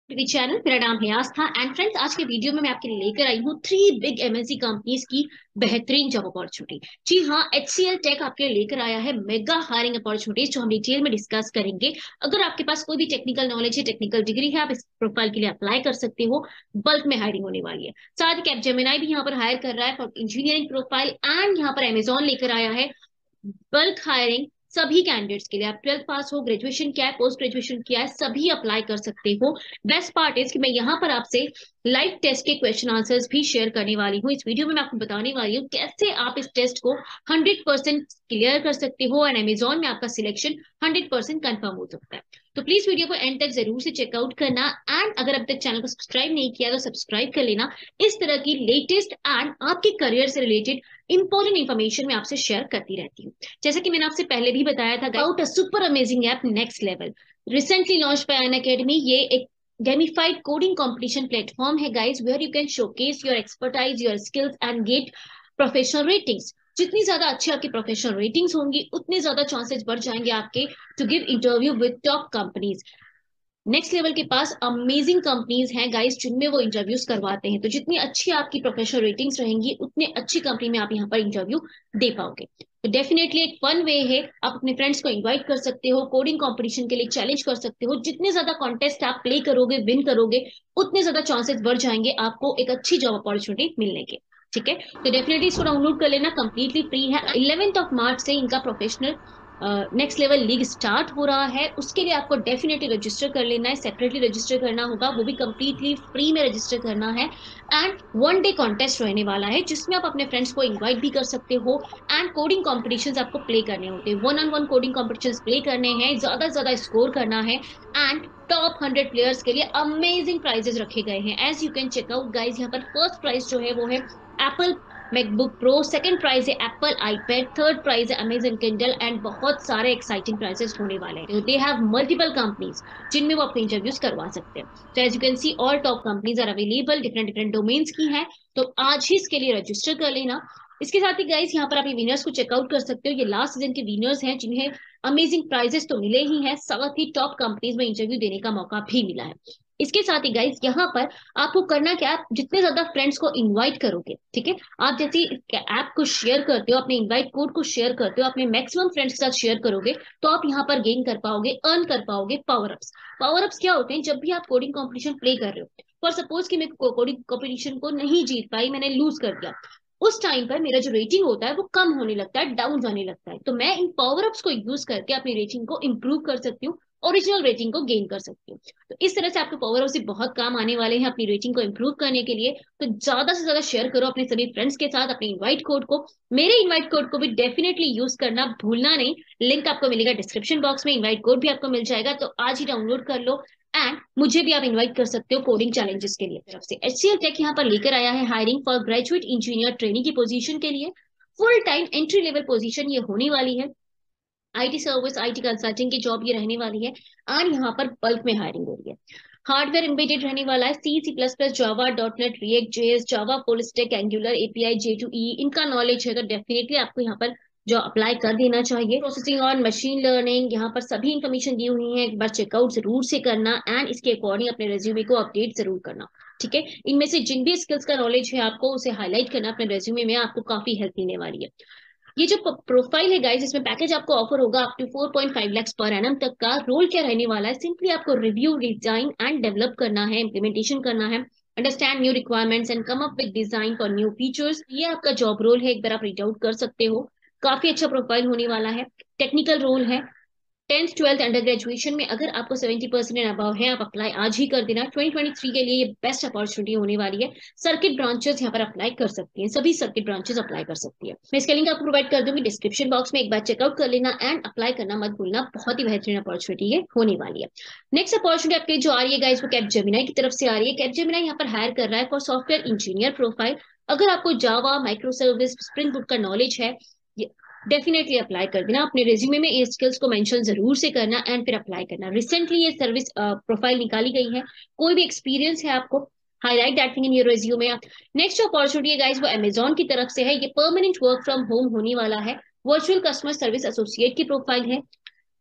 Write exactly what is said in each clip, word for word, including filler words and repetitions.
TV channel. मेरा नाम है आस्था एंड फ्रेंड्स, आज के वीडियो में मैं आपके लिए लेकर आई हूँ थ्री बिग एमएनसी कंपनीज की बेहतरीन जॉब अपॉर्चुनिटी। जी हाँ, एचसीएल टेक आपके लिए लेकर आया है मेगा हायरिंग अपॉर्चुनिटीज, जो हम डिटेल में डिस्कस करेंगे। अगर आपके पास कोई भी टेक्निकल नॉलेज है, टेक्निकल डिग्री है, आप इस प्रोफाइल के लिए अप्लाई कर सकते हो। बल्क में हायरिंग होने वाली है। साथ ही कैपजेमिनाई भी यहाँ पर हायर कर रहा है फॉर इंजीनियरिंग प्रोफाइल, एंड यहाँ पर अमेजोन लेकर आया है बल्क हायरिंग सभी कैंडिडेट्स के लिए। आप ट्वेल्थ पास हो, ग्रेजुएशन किया है, पोस्ट ग्रेजुएशन किया है, सभी अप्लाई कर सकते हो। बेस्ट पार्ट इज कि मैं यहाँ पर आपसे लाइव टेस्ट के क्वेश्चन आंसर्स भी शेयर करने वाली हूँ। इस वीडियो में मैं आपको बताने वाली हूँ कैसे आप इस टेस्ट को हंड्रेड परसेंट क्लियर कर सकते हो एंड अमेजोन में आपका सिलेक्शन हंड्रेड परसेंट कंफर्म हो सकता है। तो प्लीज वीडियो को एंड तक जरूर से चेकआउट करना, एंड अगर अब तक चैनल को सब्सक्राइब नहीं किया तो सब्सक्राइब कर लेना। इस तरह की लेटेस्ट एंड आपके करियर से रिलेटेड इंपॉर्टेंट इन्फॉर्मेशन मैं आपसे शेयर करती रहती हूँ। जैसे कि मैंने आपसे पहले भी बताया था about a super amazing app next level, recently launch by Unacademy. ये एक gamified coding competition platform है guys, where you can showcase your expertise, your skills and get professional ratings. जितनी ज्यादा अच्छी आपकी प्रोफेशनल रेटिंग्स होंगी, उतने ज्यादा चांसेस बढ़ जाएंगे आपके to give interview with top companies. Next level के पास अमेजिंग कंपनीज हैं गाइस, जिनमें वो इंटरव्यूज करवाते हैं। तो जितनी अच्छी आपकी प्रोफेशनल रेटिंग्स रहेंगी, उतने अच्छी कंपनी में आप यहाँ पर इंटरव्यू दे पाओगे। तो डेफिनेटली एक फन वे है, आप अपने फ्रेंड्स को इनवाइट कर सकते हो, कोडिंग कंपटीशन के लिए चैलेंज कर सकते हो। जितने ज्यादा कॉन्टेस्ट आप प्ले करोगे, विन करोगे, उतने ज्यादा चांसेस बढ़ जाएंगे आपको एक अच्छी जॉब अपॉर्चुनिटी मिलने के। ठीक है, तो डेफिनेटली इसको डाउनलोड कर लेना, कंप्लीटली फ्री है। इलेवेंथ ऑफ मार्च से इनका professional next level league start हो रहा है। उसके लिए आपको डेफिनेटली रजिस्टर कर लेना है, सेपरेटली रजिस्टर करना होगा, वो भी कंप्लीटली फ्री में रजिस्टर करना है। एंड वन डे कॉन्टेस्ट रहने वाला है, जिसमें आप अपने फ्रेंड्स को इनवाइट भी कर सकते हो। एंड कोडिंग कॉम्पिटिशन आपको प्ले करने होते हैं, one on one coding competition play करने हैं, ज्यादा से ज्यादा स्कोर करना है। एंड टॉप हंड्रेड प्लेयर्स के लिए अमेजिंग प्राइजेस रखे गए हैं, as you can check out guys. यहाँ पर फर्स्ट प्राइज जो है वो है Apple MacBook Pro, second prize है एप्पल आईपैड, थर्ड प्राइज है अमेजन किंडल, एंड बहुत सारे एक्साइटिंग प्राइजेस होने वाले हैं। दे हैव मल्टीपल कंपनीज जिनमें वो अपने इंटरव्यूज करवा सकते हैं। तो as you can see all top companies are available, different different domains की हैं। तो आज ही इसके लिए रजिस्टर कर लेना। इसके साथ ही गाइस, यहाँ पर आप ये विनर्स को चेकआउट कर सकते हो। ये लास्ट सीजन के विनर्स हैं, जिन्हें अमेजिंग प्राइजेस तो मिले ही हैं, साथ ही टॉप कंपनीज में इंटरव्यू देने का मौका भी मिला है। इसके साथ ही गाइस, यहाँ पर आपको करना क्या, आप जितने ज्यादा फ्रेंड्स को इनवाइट करोगे, ठीक है, आप जैसे ऐप को शेयर करते हो, अपने इनवाइट कोड को शेयर करते हो, अपने मैक्सिमम फ्रेंड्स के साथ शेयर करोगे, तो आप यहाँ पर गेन कर पाओगे, अर्न कर पाओगे पावर अप्स। पावर अप्स क्या होते हैं, जब भी आप कोडिंग कॉम्पिटिशन प्ले कर रहे हो, फॉर सपोज कि मैं कोडिंग कॉम्पिटिशन को नहीं जीत पाई, मैंने लूज कर दिया, उस टाइम पर मेरा जो रेटिंग होता है वो कम होने लगता है, डाउन जाने लगता है। तो मैं इन पावर अप्स को यूज करके अपनी रेटिंग को इंप्रूव कर सकती हूँ, ओरिजिनल रेटिंग को गेन कर सकती हूँ। तो इस तरह से आपके पावर अप से बहुत काम आने वाले हैं अपनी रेटिंग को इंप्रूव करने के लिए। तो ज्यादा से ज्यादा शेयर करो अपने सभी फ्रेंड्स के साथ अपने इनवाइट कोड को। मेरे इनवाइट कोड को भी डेफिनेटली यूज करना भूलना नहीं, लिंक आपको मिलेगा डिस्क्रिप्शन बॉक्स में, इनवाइट कोड भी आपको मिल जाएगा, तो आज ही डाउनलोड कर लो। एंड मुझे भी आप इनवाइट कर सकते हो कोडिंग चैलेंजेस के लिए। तरफ से एचसीएल टेक यहाँ पर लेकर आया है hiring for graduate engineer training की पोजीशन के लिए। Full time entry level position ये होने वाली है। आईटी सर्विस, आईटी कंसल्टिंग की जॉब ये रहने वाली है, और यहाँ पर बल्क में हायरिंग हो रही है। हार्डवेयर एम्बेडेड रहने वाला है, C C plus plus, Java, dot net, React JS, Java full stack, Angular, API, J two E, इनका नॉलेज है तो डेफिनेटली आपको यहाँ पर जो अप्लाई कर देना चाहिए। प्रोसेसिंग और मशीन लर्निंग, यहाँ पर सभी इंफॉर्मेशन दी हुई है, एक बार चेकआउट जरूर से करना, एंड इसके अकॉर्डिंग अपने रेज्यूमे को अपडेट जरूर करना। ठीक है, इनमें से जिन भी स्किल्स का नॉलेज है आपको उसे हाईलाइट करना अपने रेज्यूमे में, आपको काफी हेल्प मिलने वाली है। ये जो प्रोफाइल है गाइस, इसमें पैकेज आपको ऑफर होगा up to four point five lakh per annum तक का। रोल क्या रहने वाला है, सिंपली आपको रिव्यू, डिजाइन एंड डेवलप करना है, इम्प्लीमेंटेशन करना है, understand new requirements and come up with design for new features. ये आपका जॉब रोल है, एक बार आप रीड आउट कर सकते हो। काफी अच्छा प्रोफाइल होने वाला है, टेक्निकल रोल है। टेंथ ट्वेल्थ अंडर ग्रेजुएशन में अगर आपको सेवेंटी परसेंट एंड अबव है, आप अप्लाई आज ही कर देना। ट्वेंटी ट्वेंटी थ्री के लिए ये बेस्ट अपॉर्चुनिटी होने वाली है। सर्किट ब्रांचेस यहाँ पर अप्लाई कर सकती हैं, सभी सर्किट ब्रांचेस अप्लाई कर सकती है। मैं इसका लिंक आपको प्रोवाइड कर दूंगी डिस्क्रिप्शन बॉक्स में, एक बार चेकआउट कर लेना एंड अप्लाई करना मत भूलना, बहुत ही बेहतरीन अपॉर्चुनिटी ये होने वाली है। नेक्स्ट अपॉर्चुनिटी आपके जो आ रही है गाइस, वो कैपजेमिनाई की तरफ से आ रही है। कैपजेमिनाई यहाँ पर हायर कर रहा है फॉर सॉफ्टवेयर इंजीनियर प्रोफाइल। अगर आपको Java, micro service, spring boot का नॉलेज है, डेफिनेटली अप्लाई कर देना। अपने रेज्यूमे में ये स्किल्स को मेंशन जरूर से करना एंड फिर अप्लाई करना। रिसेंटली ये सर्विस प्रोफाइल निकाली गई है, कोई भी एक्सपीरियंस है आपको, highlight that thing in your resume. Next opportunity है गाइस, वो अमेजोन की तरफ से है। ये परमानेंट वर्क फ्रॉम होम होने वाला है, वर्चुअल कस्टमर सर्विस एसोसिएट की प्रोफाइल है।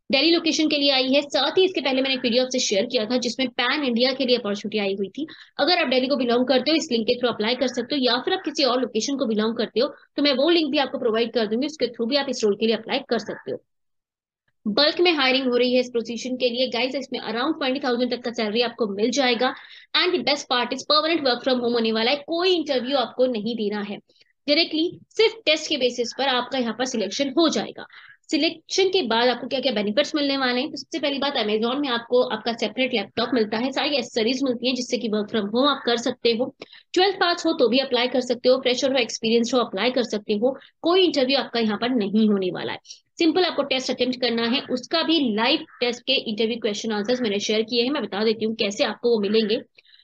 दिल्ली लोकेशन के लिए आई है। साथ ही इसके पहले मैंने एक वीडियो आपसे शेयर किया था जिसमें पैन इंडिया के लिए अपॉर्चुनिटी आई हुई थी। अगर आप दिल्ली को बिलोंग करते हो इस लिंक के थ्रू अप्लाई कर सकते हो, या फिर आप किसी और लोकेशन को बिलोंग करते हो तो मैं वो लिंक भी आपको प्रोवाइड कर दूंगी, उसके थ्रू भी आप इस रोल के लिए अप्लाई कर सकते हो। बल्क में हायरिंग हो रही है इस पोजीशन के लिए गाइस। इसमें अराउंड ट्वेंटी थाउजेंड तक का सैलरी आपको मिल जाएगा। And the best part is permanent work from home होने वाला है, कोई इंटरव्यू आपको नहीं देना है। डायरेक्टली सिर्फ टेस्ट के बेसिस पर आपका यहाँ पर सिलेक्शन हो जाएगा। सिलेक्शन के बाद आपको क्या क्या बेनिफिट्स मिलने वाले हैं, तो सबसे पहली बात, अमेजोन में आपको आपका सेपरेट लैपटॉप मिलता है, सारी एसेसरीज मिलती हैं जिससे कि वर्क फ्रॉम होम आप कर सकते हो। ट्वेल्थ पास हो तो भी अप्लाई कर सकते हो, फ्रेशर हो एक्सपीरियंस हो अप्लाई कर सकते हो। कोई इंटरव्यू आपका यहाँ पर नहीं होने वाला है। सिंपल आपको टेस्ट अटेम्प्ट करना है, उसका भी लाइव टेस्ट के इंटरव्यू क्वेश्चन आंसर्स मैंने शेयर किए हैं, मैं बता देती हूँ कैसे आपको वो मिलेंगे।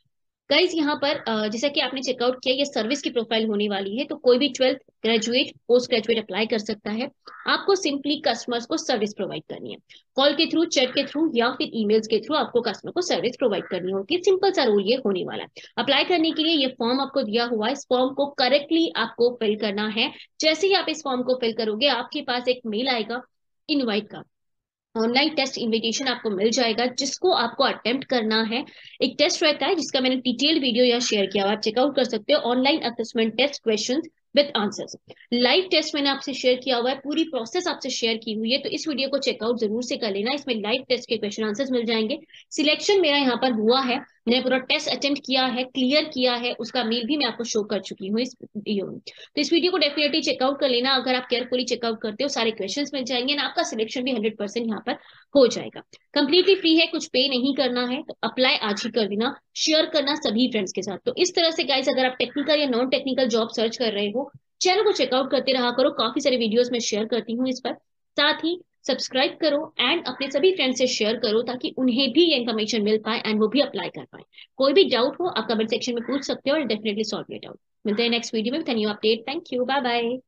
गाइज यहाँ पर अ, जैसा कि आपने चेकआउट किया, ये सर्विस की प्रोफाइल होने वाली है, तो कोई भी twelfth graduate post graduate apply कर सकता है। आपको सिंपली कस्टमर्स को सर्विस प्रोवाइड करनी है, कॉल के थ्रू, चैट के थ्रू या फिर ईमेल्स के थ्रू आपको कस्टमर को सर्विस प्रोवाइड करनी होगी। सिंपल सा रूल ये होने वाला है। अप्लाई करने के लिए ये फॉर्म आपको दिया हुआ है, इस फॉर्म को करेक्टली आपको फिल करना है। जैसे ही आप इस फॉर्म को फिल करोगे आपके पास एक मेल आएगा इनवाइट का, ऑनलाइन टेस्ट इनविटेशन आपको मिल जाएगा जिसको आपको अटेम्प्ट करना है। एक टेस्ट रहता है जिसका मैंने डिटेल्ड वीडियो यहाँ शेयर किया हुआ, आप चेकआउट कर सकते हो। Online assessment test questions with answers, live test मैंने आपसे शेयर किया हुआ है, पूरी प्रोसेस आपसे शेयर की हुई है, तो इस वीडियो को चेकआउट जरूर से कर लेना। इसमें लाइव टेस्ट के क्वेश्चन आंसर्स मिल जाएंगे। सिलेक्शन मेरा यहाँ पर हुआ है, मैंने पूरा टेस्ट अटेम्प्ट किया है, क्लियर किया है, उसका मेल भी मैं आपको शो कर चुकी हूँ इस वीडियो में। तो इस वीडियो को डेफिनेटली चेकआउट कर लेना, अगर आप केयरफुली चेकआउट करते हो सारे क्वेश्चंस मिल जाएंगे ना, आपका सिलेक्शन भी हंड्रेड परसेंट यहाँ पर हो जाएगा। कंप्लीटली फ्री है, कुछ पे नहीं करना है, तो अप्लाई आज ही कर देना, शेयर करना सभी फ्रेंड्स के साथ। तो इस तरह से गाइस, अगर आप टेक्निकल या नॉन टेक्निकल जॉब सर्च कर रहे हो, चैनल को चेकआउट करते रहा करो, काफी सारे वीडियोस में शेयर करती हूँ इस पर। साथ ही सब्सक्राइब करो एंड अपने सभी फ्रेंड्स से शेयर करो ताकि उन्हें भी ये इन्फॉर्मेशन मिल पाए एंड वो भी अप्लाई कर पाए। कोई भी डाउट हो आप कमेंट सेक्शन में पूछ सकते हो और डेफिनेटली सॉल्व इट आउट। मिलते हैं नेक्स्ट वीडियो में with new update. Thank you, bye bye.